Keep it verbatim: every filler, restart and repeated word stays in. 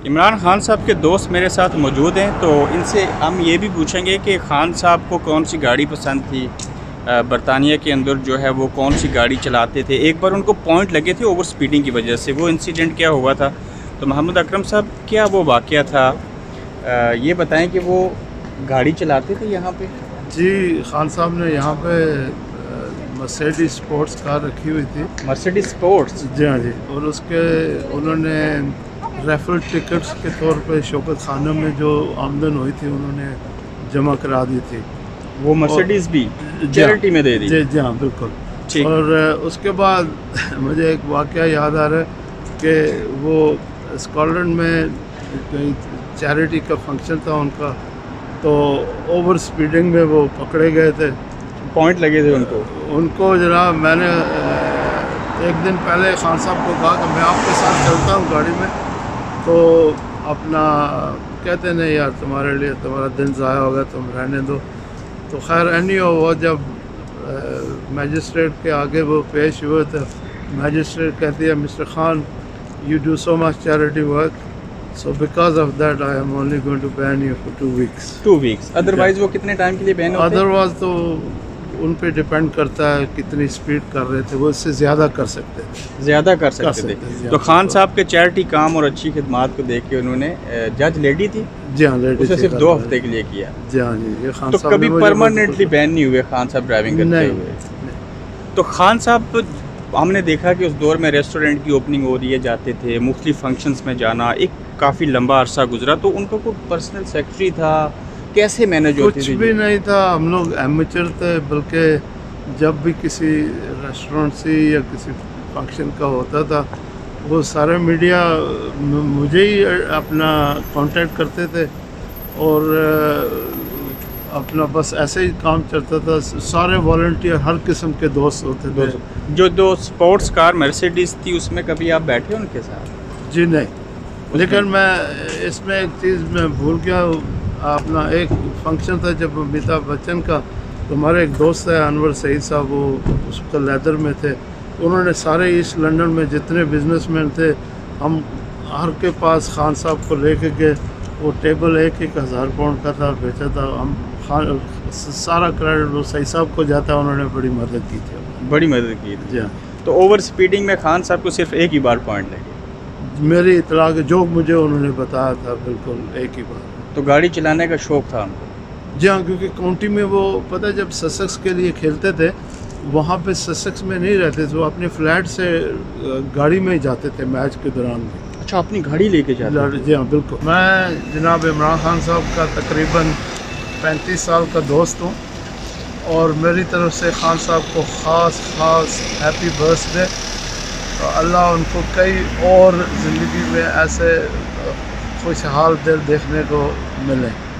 عمران خان صاحب کے دوست میرے ساتھ موجود ہیں، تو ان سے ہم یہ بھی پوچھیں گے کہ خان صاحب کو کون سی گاڑی پسند تھی، برطانیہ کے اندر جو ہے وہ کون سی گاڑی چلاتے تھے، ایک بار ان کو پوائنٹ لگے تھے اوور سپیڈنگ کی وجہ سے، وہ انسیڈنٹ کیا ہوا تھا؟ تو محمد اکرم صاحب کیا وہ واقعہ تھا، یہ بتائیں کہ وہ گاڑی چلاتے تھے یہاں پہ؟ جی، خان صاحب نے یہاں پہ مرسیڈیز اسپورٹس کار رکھی ہوئی تھی۔ Mercedes sports? جی ہاں جی، اور اس کے انہوں نے ریفل ٹکٹس کے طور پہ شوکت خانہ میں جو آمدن ہوئی تھی انہوں نے جمع کرا دی تھی، وہ مرسیڈیز بھی چیریٹی میں دے دی؟ جی جی ہاں بالکل۔ اور اس کے بعد مجھے ایک واقعہ یاد آ رہا ہے کہ وہ اسکاٹ لینڈ میں کہیں چیریٹی کا فنکشن تھا ان کا، تو اوور سپیڈنگ میں وہ پکڑے گئے تھے، پوائنٹ لگے تھے ان کو ان کو جناب میں نے ایک دن پہلے خان صاحب کو کہا کہ میں آپ کے ساتھ چلتا ہوں گاڑی میں، تو اپنا کہتے ہیں یار تمہارے لیے تمہارا دن ضائع ہوگا تم رہنے دو، تو خیر اینی ہو وہ جب میجسٹریٹ کے آگے وہ پیش ہوئے تھے، میجسٹریٹ کہتی ہے mister Khan you do so much charity work, so because of that I am only going to ban you for two weeks two weeks otherwise وہ کتنے ٹائم کے لیے بین ہوتے ہیں؟ ادروائز تو ان پہ ڈیپینڈ کرتا ہے کتنی اسپیڈ کر رہے تھے، وہ اس سے زیادہ کر سکتے تھے زیادہ کر سکتے تھے تو خان صاحب کے چیریٹی کام اور اچھی خدمات کو دیکھ کے انہوں نے جج لیڈی تھی؟ جی ہاں لیڈی، اسے صرف دو ہفتے کے لیے کیا؟ جی ہاں جی، یہ خان تو صاحب کبھی پرماننٹلی بین نہیں ہوئے خان صاحب ڈرائیونگ کرتے ہوئے؟ تو خان صاحب ہم نے دیکھا کہ اس دور میں ریسٹورنٹ کی اوپننگ ہو رہی ہے، جاتے تھے مختلف فنکشنز میں جانا، ایک کافی لمبا عرصہ گزرا، تو ان کا کوئی پرسنل سیکرٹری تھا، کیسے مینج ہوتی تھی؟ کچھ بھی نہیں تھا، ہم لوگ ایمیچر تھے، بلکہ جب بھی کسی ریسٹورنٹ سے یا کسی فنکشن کا ہوتا تھا وہ سارے میڈیا مجھے ہی اپنا کانٹیکٹ کرتے تھے، اور اپنا بس ایسے ہی کام چلتا تھا، سارے والنٹیئر ہر قسم کے دوست ہوتے تھے۔ جو دو اسپورٹس کار مرسیڈیز تھی اس میں کبھی آپ بیٹھے ان کے ساتھ؟ جی نہیں، لیکن میں اس میں ایک چیز میں بھول گیا، اپنا ایک فنکشن تھا جب امیتابھ بچن کا، تو ہمارے ایک دوست ہے انور سعید صاحب، وہ اس کا لیدر میں تھے، انہوں نے سارے ایسٹ لنڈن میں جتنے بزنس مین تھے ہم ہر کے پاس خان صاحب کو لے کے گئے، وہ ٹیبل ایک ایک ہزار پاؤنڈ کا تھا، بیچا تھا، ہم خان سارا کریڈٹ وہ سعید صاحب کو جاتا ہے، انہوں نے بڑی مدد کی تھی، بڑی مدد کی تھی۔ جی ہاں۔ تو اوور سپیڈنگ میں خان صاحب کو صرف ایک ہی بار پوائنٹ لگے؟ میری اطلاع کے جو مجھے انہوں نے بتایا تھا بالکل ایک ہی بار۔ تو گاڑی چلانے کا شوق تھا ان کو؟ جی ہاں، کیونکہ کاؤنٹی میں وہ پتہ جب سسکس کے لیے کھیلتے تھے وہاں پہ سسکس میں نہیں رہتے تھے، وہ اپنے فلیٹ سے گاڑی میں ہی جاتے تھے میچ کے دوران بھی۔ اچھا، اپنی گاڑی لے کے جاتے؟ جی ہاں بالکل۔ میں جناب عمران خان صاحب کا تقریباً پینتیس سال کا دوست ہوں، اور میری طرف سے خان صاحب کو خاص خاص ہیپی برتھ ڈے، اللہ ان کو کئی اور زندگی میں ایسے خوشحال دل دیکھنے کو ملے۔